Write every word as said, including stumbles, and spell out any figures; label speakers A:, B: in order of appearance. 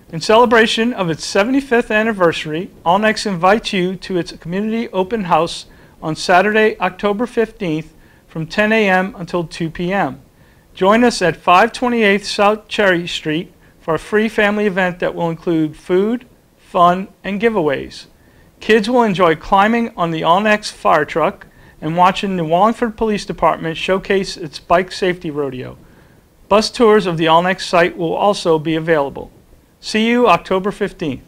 A: In celebration of its seventy-fifth anniversary, Allnex invites you to its community open house on Saturday, October fifteenth from ten A M until two P M Join us at five twenty-eight South Cherry Street for a free family event that will include food, fun, and giveaways. Kids will enjoy climbing on the Allnex fire truck and watching the Wallingford Police Department showcase its bike safety rodeo. Bus tours of the Allnex site will also be available. See you October fifteenth.